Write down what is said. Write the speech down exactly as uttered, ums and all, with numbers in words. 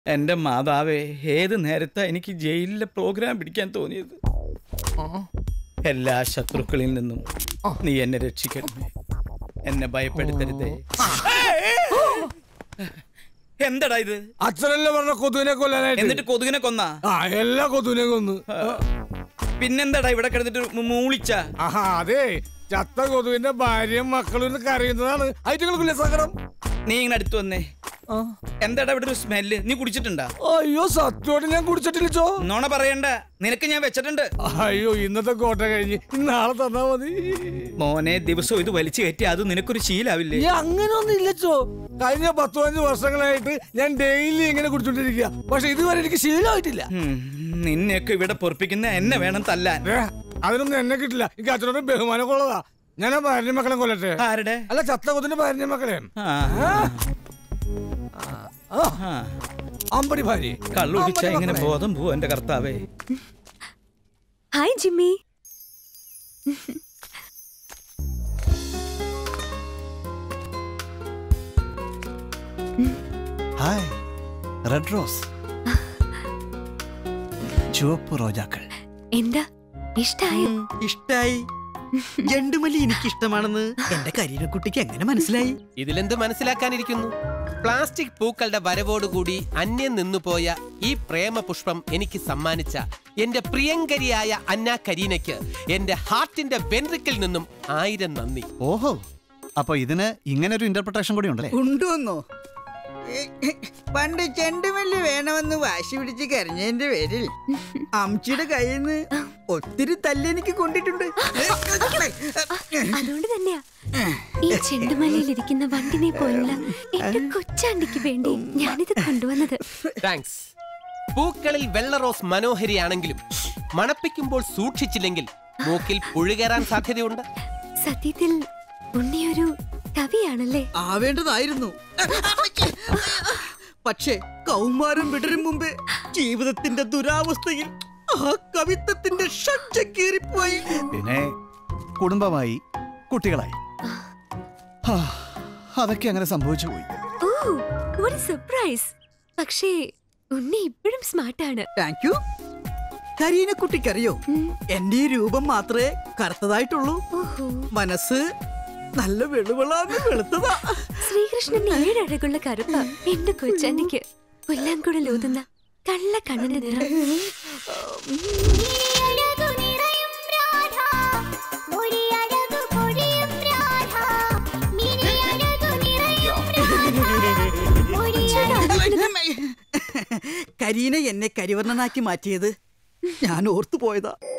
എന്റെ മാതാവേ, ഏത് നേരത്താ എനിക്ക് ജയിലിലെ പ്രോഗ്രാം പിടിക്കാൻ തോന്നിയത്? എല്ലാ ശത്രുക്കളിൽ നിന്നും നീ എന്നെ രക്ഷിക്കണമേ, എന്നെ ഭയപ്പെടുത്തരുതേ. എന്താടാ ഇത്? അച്ഛനല്ലേ പറഞ്ഞ കൊതുകിനെ കൊല്ലാനായിട്ട്. എന്നിട്ട് കൊതുകിനെ കൊന്നാ? എല്ലാ കൊതുകിനെ കൊന്നു. പിന്നെന്താടാ ഇവിടെ കിടന്നിട്ട് മൂളിച്ച? ആഹാ, അതെ, ചത്ത കൊതുവിന്റെ ഭാര്യയും മക്കളും കരയുന്നതാണ്. ഐറ്റുകൾക്കില്ലേ സങ്കടം? നീ ഇങ്ങനെ അടുത്ത് വന്നേ. എന്താടാ ഇവിടെ ഒരു സ്മെല്ല്? നീ കുടിച്ചിട്ടുണ്ടാ? അയ്യോ, സത്യമായിട്ട് ഞാൻ കുടിച്ചിട്ടില്ലോ. നോണ പറയണ്ട, നിനക്ക് ഞാൻ വെച്ചിട്ടുണ്ട്. അയ്യോ, ഇന്നത്തെ കോട്ട കഴിഞ്ഞ് നാളെ തന്നാ മതി. മോനെ, ദിവസവും ഇത് വലിച്ചു കയറ്റി അത് നിനക്കൊരു ശീലാവില്ലേ? അങ്ങനെ ഒന്നും ഇല്ലച്ചോ. കഴിഞ്ഞ പത്തു പതിനഞ്ച് വർഷങ്ങളായിട്ട് ഞാൻ ഡെയിലി ഇങ്ങനെ കുടിച്ചോണ്ടിരിക്കുക. പക്ഷെ ഇതുവരെ എനിക്ക് ശീലമായിട്ടില്ല. നിന്നെയൊക്കെ ഇവിടെ പൊറപ്പിക്കുന്ന എന്നെ വേണം തല്ലാൻ. അതിനൊന്നും എന്നെ കിട്ടില്ല. എനിക്ക് അച്ഛനോട് ബഹുമാനം കൊള്ളതാ. ഞാൻ ആ ഭാര്യ മക്കളെ കൊല്ലട്ടെ. ആരുടെ? അല്ല, ചത്ത കൊതിന്റെ ഭാര്യ മക്കളെ. അമ്പടി ഭാര്യ. കള്ളു കുടിച്ചാ ഇങ്ങനെ ബോധം പോവും എന്റെ കർത്താവേ. Hi Jimmy. Hi red rose. ചുവപ്പ് റോജാക്കൾ. എന്താ ഇഷ്ടായോ? ഇഷ്ടായി. ജണ്ടുമല്ലി എനിക്ക് ഇഷ്ടമാണെന്ന് എന്റെ കരീനക്കുട്ടിക്ക് എങ്ങനെ മനസ്സിലായി? ഇതിലെന്ത് മനസ്സിലാക്കാനിരിക്കുന്നു? പ്ലാസ്റ്റിക് പൂക്കളുടെ വരവോടുകൂടി അന്യം നിന്നുപോയ ഈ പ്രേമ പുഷ്പം എനിക്ക് സമ്മാനിച്ച എന്റെ പ്രിയങ്കരിയായ അന്ന കരീനയ്ക്ക് എന്റെ ഹാർട്ടിന്റെ വെൻട്രിക്കിൽ നിന്നും ആയിരം നന്ദി. ഓഹോ, അപ്പൊ ഇതിന് ഇങ്ങനൊരു ഇന്റർപ്രിട്ടേഷൻ കൂടി ഉണ്ടല്ലേ? ഉണ്ടോന്നോ? പണ്ട് ചെണ്ടുമല്ലി വേണമെന്ന് വാശി പിടിച്ച് കരഞ്ഞതിന്റെ പേരിൽ അമ്മച്ചിയുടെ കയ്യിൽ നിന്ന് ഒത്തിരി തല്ലെനിക്ക് കൊണ്ടിട്ടുണ്ട്. അതുകൊണ്ട് തന്നെയാ ഈ ചെണ്ടുമല്ലിയിലിരിക്കുന്ന വണ്ടിനെ പോലുള്ള എന്റെ കൊച്ചാണ്ടിക്ക് വേണ്ടി ഞാനിത് കൊണ്ടുവന്നത്. താങ്ക്സ്. പൂക്കളിൽ വെള്ള റോസ് മനോഹരിയാണെങ്കിലും മണപ്പിക്കുമ്പോൾ സൂക്ഷിച്ചില്ലെങ്കിൽ മൂക്കിൽ പുഴുകേറാൻ സാധ്യതയുണ്ട്. സത്യത്തിൽ ഉണ്ണിയൊരു കവിയാണല്ലേ? ആവേണ്ടതായിരുന്നു. പക്ഷേ കൗമാരം വിടരും മുമ്പേ ജീവിതത്തിന്റെ ദുരാവസ്ഥയിൽ ആ കവിത്വത്തിന്റെ ഷഡ്ജ കീറിപ്പോയി. പിന്നെ കുടുംബമായി, കുട്ടികളായി, അതൊക്കെ അങ്ങനെ സംഭവിച്ചു പോയി. ഓ, what a surprise. പക്ഷേ ഉണ്ണി ഇപ്പോഴും സ്മാർട്ടാണ്. Thank you. കരീനക്കുട്ടിക്കറിയോ, എന്റെ ഈ രൂപം മാത്രമേ കറുത്തതായിട്ടുള്ളൂ. മനസ്സ് നല്ല വെളുവിളാന്ന് വെളുത്തതാ. ശ്രീകൃഷ്ണന്റെ ഏഴഴകുള്ള കറുപ്പ എന്റെ കൊച്ചാണ്ടിക്ക് പുല്ലാങ്കുഴലൂതുന്ന കള്ള കണ്ണിന്റെ നിറം. കരീന എന്നെ കരിവർണ്ണനാക്കി മാറ്റിയത് ഞാൻ ഓർത്തു പോയതാ.